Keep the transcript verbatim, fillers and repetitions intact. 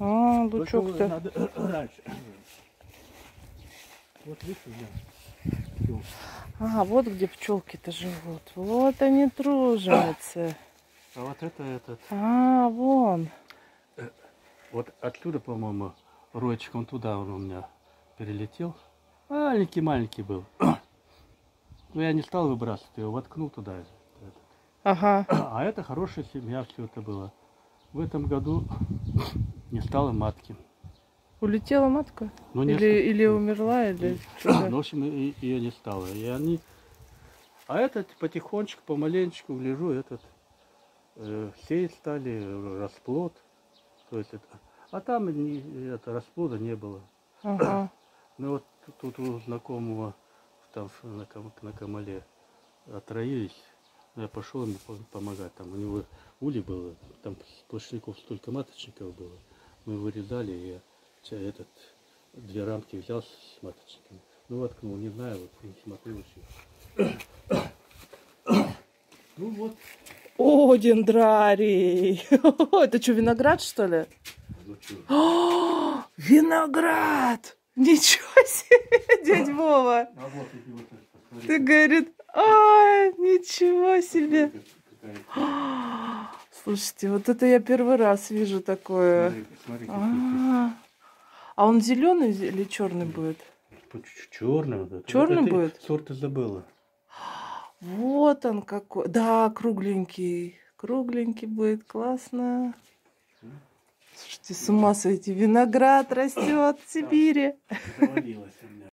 А, лучок-то. Надо раньше. Вот видишь, да. А, вот где пчелки-то живут. Вот они труженицы. А вот это этот. А, вон. Вот отсюда, по-моему, роечек, он туда он у меня перелетел. Маленький-маленький был. Но я не стал выбрасывать его, воткнул туда. Ага. А это хорошая семья, все это было. В этом году не стало матки. Улетела матка? Ну, или, несколько... или умерла, или что-то? В общем, ее не стало. И они... А этот потихонечку, помаленечку, гляжу, этот э, сеять стали, расплод. То есть это... А там не, это, расплода не было. Ага. Ну вот тут у знакомого там на, на Камале отроились. Я пошел ему помогать. Там у него улей было, там сплошняков столько маточников было. Мы вырезали, и я этот, две рамки взял с маточниками. Ну воткнул, не знаю, вот не смотрю еще. Ну вот. О, дендрарий! Это что, виноград, что ли? Ну, что? О, виноград! Ничего себе, дядь Вова! А вот, вот, вот, Ты, говорит, а, ничего себе! Слушайте, вот это я первый раз вижу такое. Смотри, смотри, А, -а, -а. А он зеленый или черный будет? Черный. Вот черный вот будет? Сорт ты забыла. Вот он какой. Да, кругленький. Кругленький будет, классно. Слушайте, с ума сойти. Виноград растет в Сибири. Завалилось у меня.